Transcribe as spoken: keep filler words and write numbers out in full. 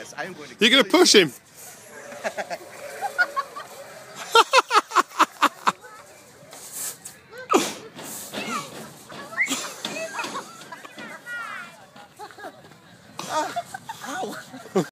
Yes, I am going to. You're going to push him. Ow!